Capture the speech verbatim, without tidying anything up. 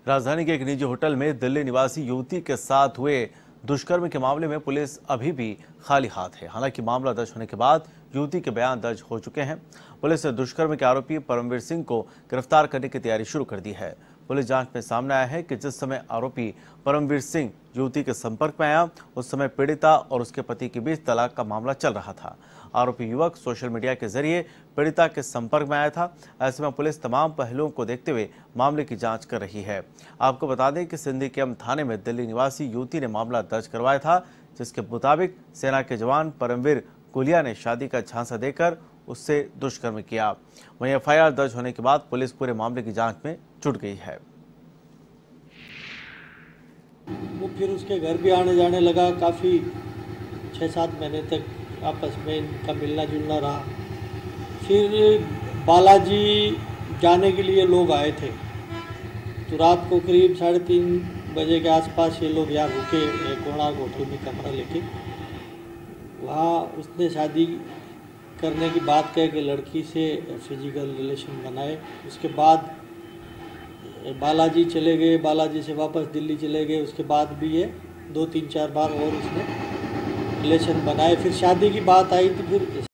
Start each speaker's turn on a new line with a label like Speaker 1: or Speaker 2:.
Speaker 1: राजधानी के एक निजी होटल में दिल्ली निवासी युवती के साथ हुए दुष्कर्म के मामले में पुलिस अभी भी खाली हाथ है। हालांकि मामला दर्ज होने के बाद युवती के बयान दर्ज हो चुके हैं। पुलिस ने दुष्कर्म के आरोपी परमवीर सिंह को गिरफ्तार करने की तैयारी शुरू कर दी है। पुलिस जांच में सामने आया है कि जिस समय आरोपी परमवीर सिंह युवती के संपर्क में आया, उस समय पीड़िता और उसके पति के बीच तलाक का मामला चल रहा था। आरोपी युवक सोशल मीडिया के जरिए पीड़िता के संपर्क में आया था। ऐसे में पुलिस तमाम पहलुओं को देखते हुए मामले की जांच कर रही है। आपको बता दें कि सिंधी कैंप थाने में दिल्ली निवासी युवती ने मामला दर्ज करवाया था, जिसके मुताबिक सेना के जवान परमवीर कुलिया ने शादी का झांसा देकर उससे दुष्कर्म किया। वहीं एफ आई आर दर्ज होने के बाद पुलिस पूरे मामले की जांच में जुट गई है।
Speaker 2: वो फिर उसके घर भी आने जाने लगा। काफ़ी छः सात महीने तक आपस में इनका मिलना जुलना रहा। फिर बालाजी जाने के लिए लोग आए थे, तो रात को करीब साढ़े तीन बजे के आसपास ये लोग यहाँ रुके कोणार्क होटल में कमरा लेके। वहाँ उसने शादी करने की बात कह के लड़की से फिजिकल रिलेशन बनाए। उसके बाद बालाजी चले गए, बालाजी से वापस दिल्ली चले गए। उसके बाद भी ये दो तीन चार बार और उसने रिलेशन बनाए। फिर शादी की बात आई तो फिर